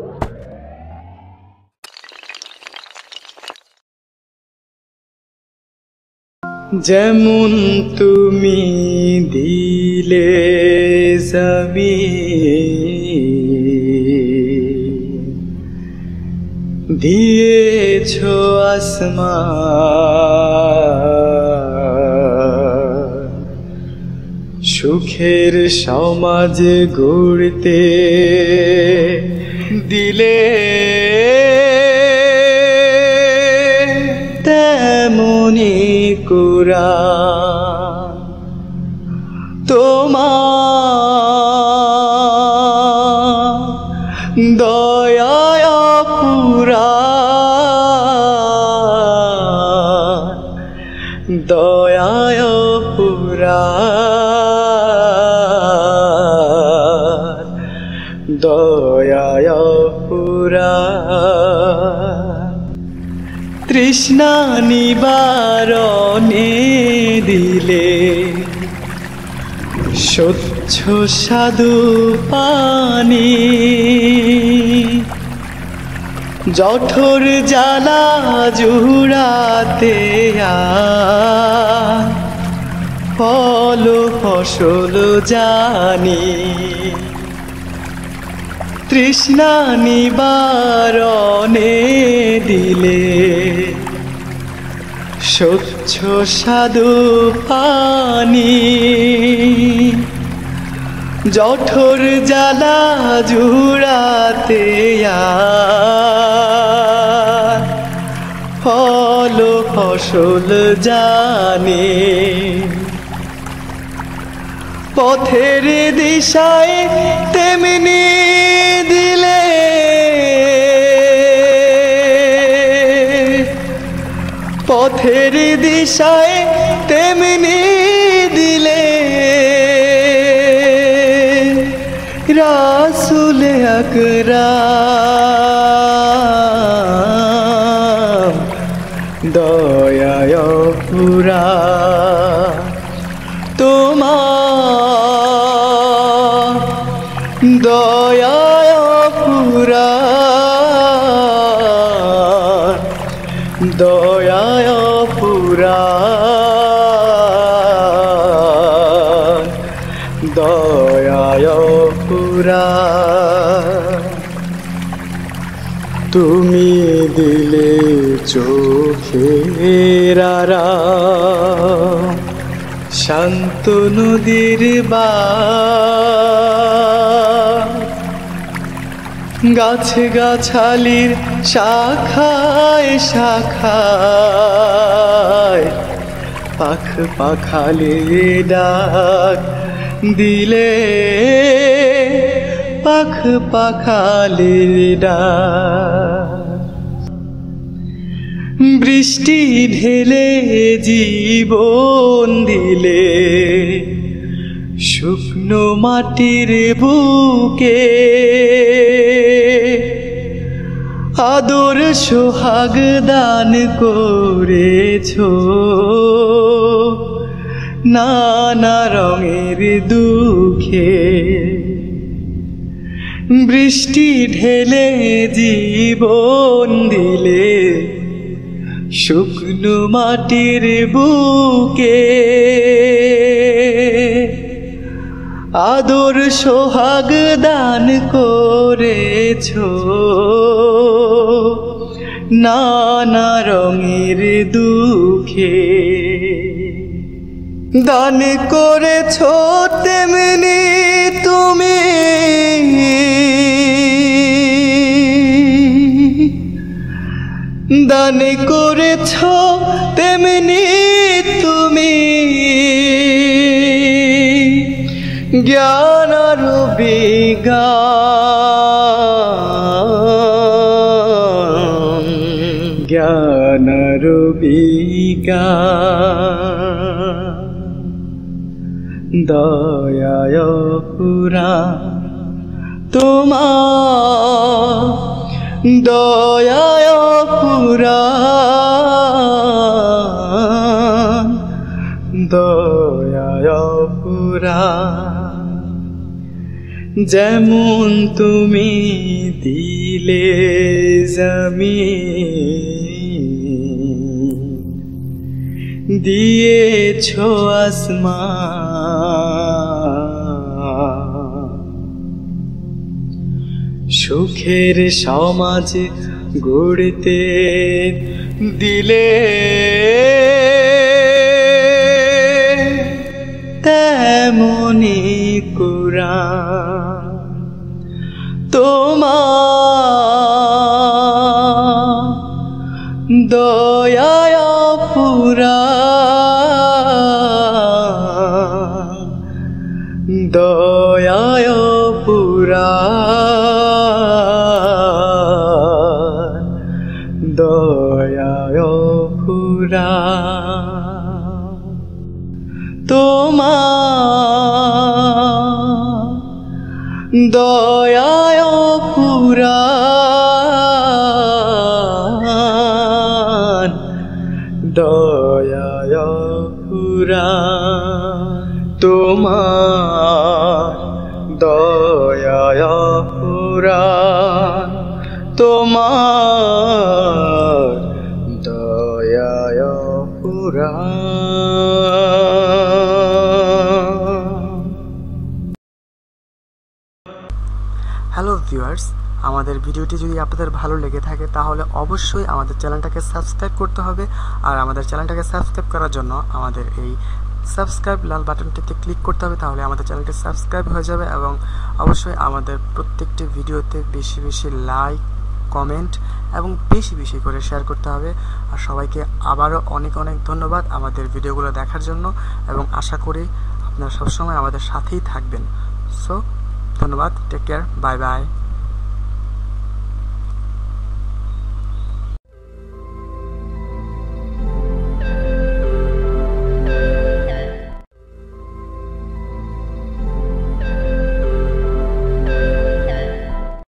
যেমন তুমি দিলে জমিন, দিয়েছো আসমান, সুখের সমাজ গড়তে দিলে তেমনি কুরআন। তোমার দয়ায় পুরাণ, দয়ায় পুরাণ, দয়ায় পুরাণ। তৃষ্ণা নিবারণে দিলে স্বচ্ছ সাধু পানি, জঠর জ্বালা জুড়াতে ফল ফসল জানি। তৃষ্ণা নিবারণে দিলে স্বচ্ছ সাধু পানি, জঠর জ্বালা জুড়াতে ফল ফসল জানি। পথের দিশায় তেমনি দিলে, পথের দিশায় তেমনি দিলে, রাসূল আকরাম দয়ায় পুরাণ। তোমার দয়ায় পুরাণ, দয়ায় পুরাণ, দয়ায় পুরাণ। তুমি দিলে চোখের আরাম, শান্ত নদীর বাঁধ, গাছ গাছালির শাখায় শাখায় পাখ পাখালির ডাক দিলে, পাখ পাখালির ডাক। বৃষ্টি ঢেলে জীবন দিলে, শুকনো মাটির বুকে আদর সোহাগ দান করেছো, নানা রঙের দুঃখে। বৃষ্টি ঢেলে জীবন দিলে, শুকনো মাটির বুকে আদর সোহাগ দান করেছো, নানা রঙের দুঃখে। দান করেছো তেমনি তুমি, দান করেছো তেমনি তুমি, জ্ঞান আর বিজ্ঞান, জ্ঞান আর বিজ্ঞান, দয়ায় পুরাণ। তোমার দয়ায় পুরাণ, দয়ায় পুরাণ। যেমন তুমি দিলে জমিন দিয়েছো আসমান সুখের সমাজ গড়তে দিলে তেমনি কুরআন তোমার দয়ায় পুরাণ দয়ায় পুরাণ দয়ায় পুরাণ তোমার দয়ায় পুরাণ দয়ায় পুরাণ তোমার দয়ায় পুরাণ তোমার দয়ায় পুরাণ। হ্যালো ভিউয়ার্স, আমাদের ভিডিওটি যদি আপনাদের ভালো লেগে থাকে তাহলে অবশ্যই আমাদের চ্যানেলটাকে সাবস্ক্রাইব করতে হবে। আর আমাদের চ্যানেলটাকে সাবস্ক্রাইব করার জন্য আমাদের এই সাবস্ক্রাইব লাল বাটনটিতে ক্লিক করতে হবে, তাহলে আমাদের চ্যানেলটি সাবস্ক্রাইব হয়ে যাবে। এবং অবশ্যই আমাদের প্রত্যেকটি ভিডিওতে বেশি বেশি লাইক, কমেন্ট এবং বেশি বেশি করে শেয়ার করতে হবে। আর সবাইকে আবারও অনেক অনেক ধন্যবাদ আমাদের ভিডিওগুলো দেখার জন্য, এবং আশা করি আপনারা সবসময় আমাদের সাথেই থাকবেন। সো ধন্যবাদ, টেক কেয়ার, বাই বাই।